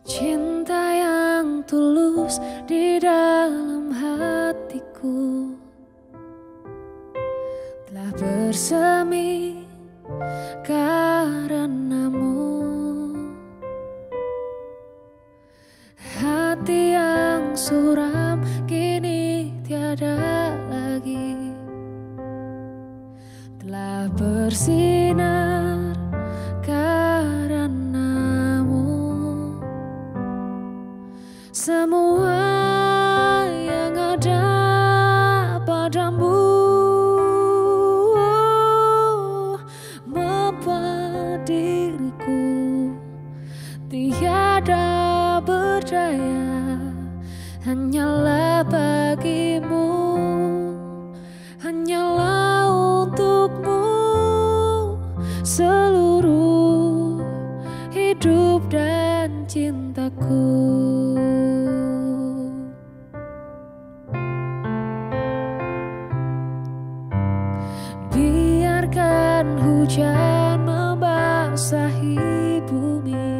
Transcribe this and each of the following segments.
Cinta yang tulus di dalam hatiku telah bersemi karenamu. Hati yang suram kini tiada lagi, telah bersinar karenamu. Semua yang ada padamu membuat diriku tiada berdaya. Hanyalah bagimu, hanyalah untukmu seluruh hidup dan cintaku. Biarkan hujan membasahi bumi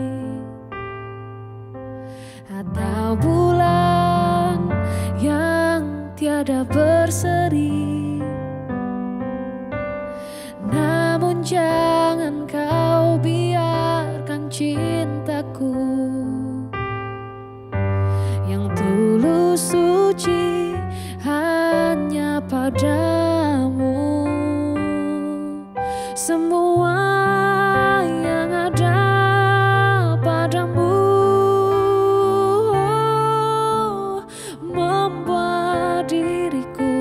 atau bulan yang tiada berseri, namun jangan kau biarkan cintaku yang tulus suci hanya padamu. Semua yang ada padamu membuat diriku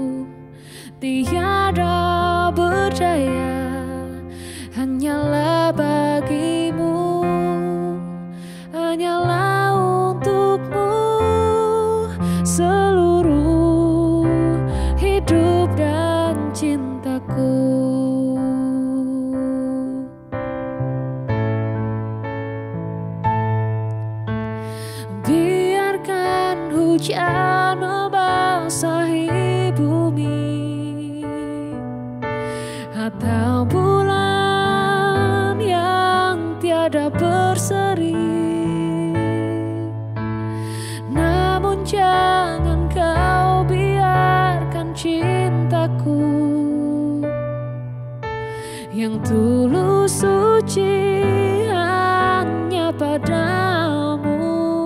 tiada berdaya. Hanyalah bagimu, hanyalah untukmu seluruh hidup dan cintaku. Biarkan hujan membasahi bumi atau bulan yang tiada berseri, namun jangan kau biarkan cintaku yang tulus suci hanya padamu.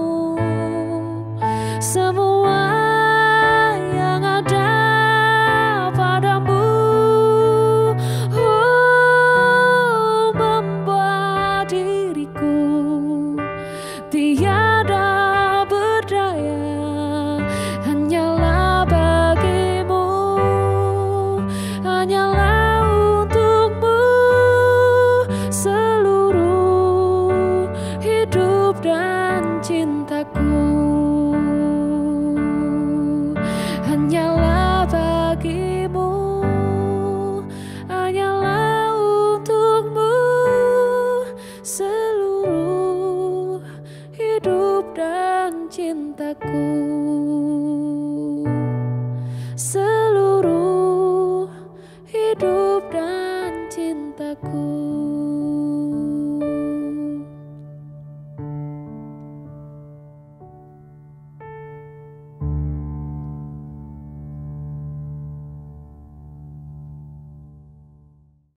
Semua yang ada padamu membuat diriku tiada berdaya. Hanyalah bagimu, hanyalah untukmu seluruh hidup dan cintaku. Hanyalah bagimu, hanyalah untukmu seluruh hidup dan cintaku.